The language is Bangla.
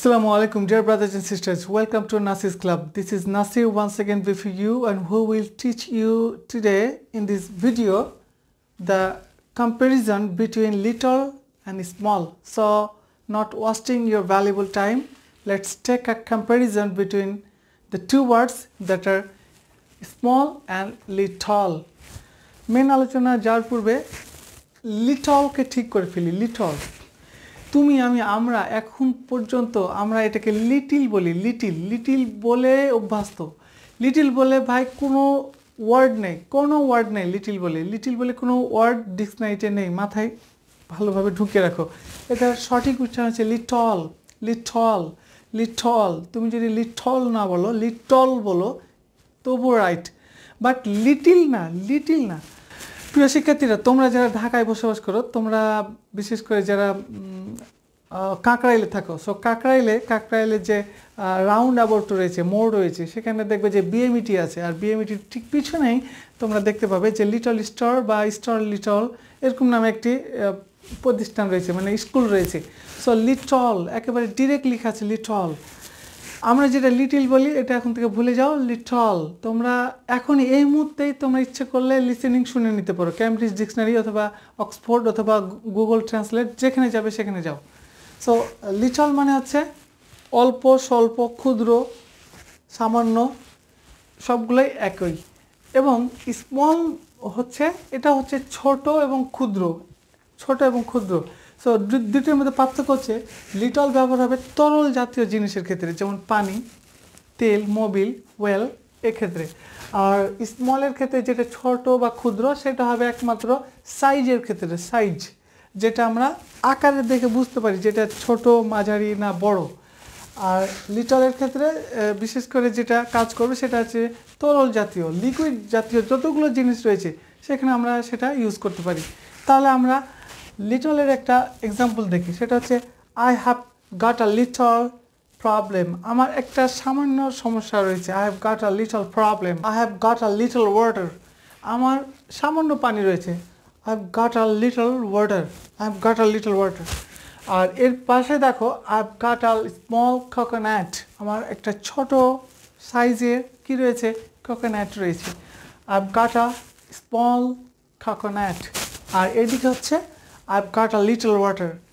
Assalamu alaikum, dear brothers and sisters. Welcome to Nasirs Club. This is Nasir once again with you, and who will teach you today in this video the comparison between little and small. So, not wasting your valuable time, let's take a comparison between the two words that are small and little. Main আলোচনা যার পূর্বে little কে ঠিক করে ফেলি। little তুমি আমি আমরা এখন পর্যন্ত আমরা এটাকে লিটল বলি। লিটল বলে অভ্যস্ত। লিটল বলে ভাই কোনো ওয়ার্ড নেই লিটল বলে কোনো ওয়ার্ড ডিকশনারিতে নেই। মাথায় ভালোভাবে ঢুকে রাখো। এটার সঠিক উচ্চারণ হচ্ছে লিটল। তুমি যদি লিটল না বলো, লিটল বলো তবুও রাইট, বাট লিটল না। প্রিয় শিক্ষার্থীরা, তোমরা যারা ঢাকায় বসবাস করো, তোমরা বিশেষ করে যারা কাকরাইলে থাকো, সো কাকরাইলে যে রাউন্ড অ্যাবাউট রয়েছে, মোড় রয়েছে, সেখানে দেখবে যে বিএমইটি আছে, আর বিএমইটির ঠিক পিছনেই তোমরা দেখতে পাবে যে লিটল স্টোর বা স্টোর লিটল এরকম নামে একটি প্রতিষ্ঠান রয়েছে, মানে স্কুল রয়েছে। সো লিটল একেবারে ডিরেক্ট লেখা আছে লিটল। আমরা যেটা লিটল বলি এটা এখন থেকে ভুলে যাও, লিটল। তোমরা এখন এই মুহূর্তেই তোমরা ইচ্ছে করলে লিসেনিং শুনে নিতে পারো, ক্যামব্রিজ ডিকশনারি অথবা অক্সফোর্ড অথবা গুগল ট্রান্সলেট, যেখানে যাবে সেখানে যাও। সো লিটল মানে হচ্ছে অল্প স্বল্প, ক্ষুদ্র, সামান্য, সবগুলোই একই। এবং স্মল হচ্ছে এটা হচ্ছে ছোট এবং ক্ষুদ্র। সো দুটির মধ্যে পার্থক্য হচ্ছে লিটল ব্যবহার হবে তরল জাতীয় জিনিসের ক্ষেত্রে, যেমন পানি, তেল, মোবিল, ওয়েল এক্ষেত্রে। আর স্মলের ক্ষেত্রে যেটা ছোট বা ক্ষুদ্র সেটা হবে একমাত্র সাইজের ক্ষেত্রে, সাইজ যেটা আমরা আকারে দেখে বুঝতে পারি যেটা ছোট, মাঝারি না বড়। আর লিটলের ক্ষেত্রে বিশেষ করে যেটা কাজ করবে সেটা হচ্ছে তরল জাতীয়, লিকুইড জাতীয় যতগুলো জিনিস রয়েছে সেখানে আমরা সেটা ইউজ করতে পারি। তাহলে আমরা লিটলের একটা এক্সাম্পল দেখি, সেটা হচ্ছে I have got a little problem. আমার একটা সামান্য সমস্যা রয়েছে। I have got a little problem. I have got a little water. আমার সামান্য পানি রয়েছে। I have got a little water. আর এর পাশে দেখো I have got a small coconut. আমার একটা ছোট সাইজের কি রয়েছে, কোকোনাট রয়েছে। I have got a small coconut. আর এদিকে হচ্ছে I've got a little water.